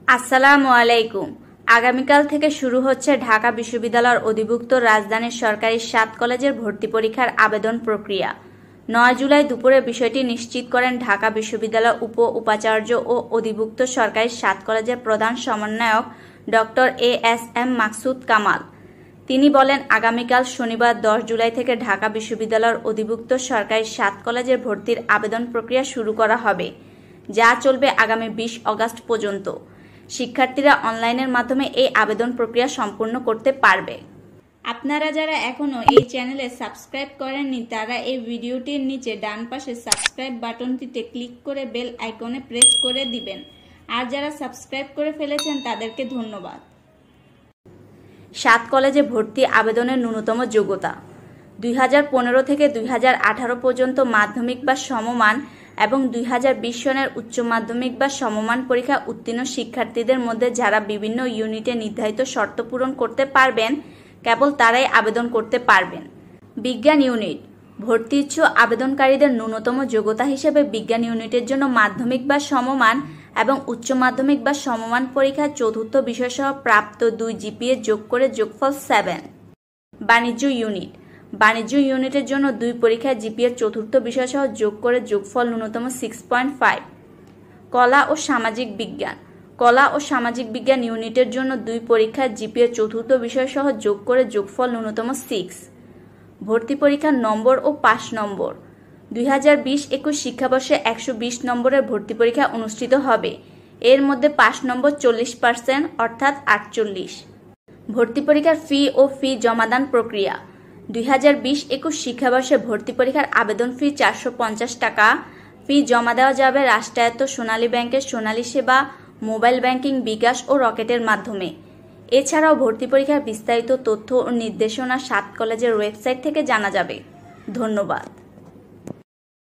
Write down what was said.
আসসালামু আলাইকুম। আগামীকাল থেকে শুরু হচ্ছে ঢাকা বিশ্ববিদ্যালয়ের অধিভুক্ত রাজধানীর সরকারি 7 কলেজের ভর্তি পরীক্ষার আবেদন প্রক্রিয়া। 9 জুলাই দুপুরে বিষয়টি নিশ্চিত করেন ঢাকা বিশ্ববিদ্যালয়ের উপাচার্য ও অধিভুক্ত সরকারি 7 কলেজের প্রধান সমন্বয়ক ডক্টর এএসএম মাকসুদ কামাল। তিনি বলেন, আগামীকাল শনিবার 10 জুলাই থেকে ঢাকা বিশ্ববিদ্যালয়ের অধিভুক্ত সরকারি 7 কলেজের ভর্তির আবেদন প্রক্রিয়া শুরু করা হবে, যা চলবে আগামী 20 আগস্ট পর্যন্ত। শিক্ষার্থীরা অনলাইনের মাধ্যমে এই আবেদন প্রক্রিয়া সম্পূর্ণ করতে পারবে। আপনারা যারা এখনো এই চ্যানেলে সাবস্ক্রাইব করেননি তারা এই ভিডিওটির নিচে ডান পাশে সাবস্ক্রাইব বাটনটিতে ক্লিক করে বেল আইকনে প্রেস করে দিবেন। আর যারা সাবস্ক্রাইব করে ফেলেছেন তাদেরকে ধন্যবাদ। 7 কলেজে ভর্তি আবেদনের ন্যূনতম যোগ্যতা 2015 থেকে 2018 পর্যন্ত মাধ্যমিক বা সমমান এবং 2020 সনের উচ্চ মাধ্যমিক বা সমমান পরীক্ষা উত্তীর্ণ শিক্ষার্থীদের মধ্যে যারা বিভিন্ন ইউনিটে নির্ধারিত শর্ত পূরণ করতে পারবেন, কেবল তারাই আবেদন করতে পারবেন। বিজ্ঞান ইউনিট ভর্তি ইচ্ছুক আবেদনকারীদের ন্যূনতম যোগ্যতা হিসেবে বিজ্ঞান ইউনিটের জন্য মাধ্যমিক বা সমমান এবং উচ্চ মাধ্যমিক বা সমমান পরীক্ষার চতুর্থ বিষয়সহ প্রাপ্ত 2 জিপিএ যোগ করে যোগফল 7। বাণিজ্য ইউনিটের জন্য 2 পরীক্ষায় জিপিএর চতুর্থ বিষয়সহ যোগ করে যোগফল ন্যূনতম 6.5। কলা ও সামাজিক বিজ্ঞান ইউনিটের জন্য 2 পরীক্ষায় জিপিএর চতুর্থ বিষয়সহ যোগ করে যোগফল ন্যূনতম 6। ভর্তি পরীক্ষার নম্বর ও পাস নম্বর 2020-21 শিক্ষাবর্ষে 120 নম্বরের ভর্তি পরীক্ষা অনুষ্ঠিত হবে। এর মধ্যে পাস নম্বর 40% অর্থাৎ 48। ভর্তি পরীক্ষার ফি জমাদান প্রক্রিয়া 2020-21 শিক্ষাবর্ষে ভর্তি পরীক্ষার আবেদন ফি 450 টাকা। ফি জমা দেওয়া যাবে রাষ্ট্রায়ত্ত সোনালী ব্যাংকের সোনালী সেবা, মোবাইল ব্যাংকিং, বিকাশ ও রকেটের মাধ্যমে। এছাড়াও ভর্তি পরীক্ষার বিস্তারিত তথ্য ও নির্দেশনা 7 কলেজের ওয়েবসাইট থেকে জানা যাবে। ধন্যবাদ।